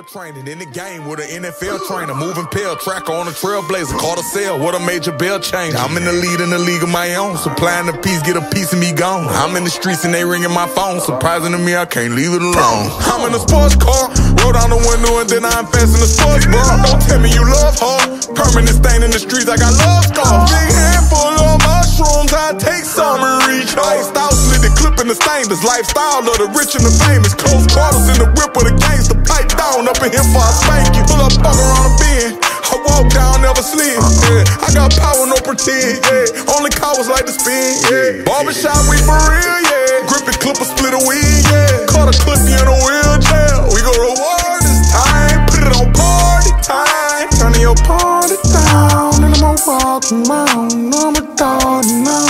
training in the game with an NFL trainer. Moving pill, tracker on a trailblazer. Caught a sale with a major bell change. I'm in the lead in the league of my own. Supplying the piece, get a piece of me gone. I'm in the streets and they ringing my phone. Surprising to me, I can't leave it alone. I'm in a sports car. Roll down the window and then I invest in the sports bra. Don't tell me you love her. Permanent stain in the streets, I got love scars. Big handful of mushrooms, I take some and reach. Iced out, slit the clip in the stainless. Lifestyle of the rich and the famous. Close quarters in the whip with the gangster. Pipe down up in here for a spank you. Pull up, fuck around a bend. I walk down, never slid. Yeah. I got power, no pretend. Yeah. Only cowards like to spin. Yeah. Barbershop, we for real. Yeah. Grip the clipper, split a wig. Yeah. Caught a clip in a wheelchair. We go to war this time. Put it on party time. Turning your party down, and I'm walking around. I'm a dog now.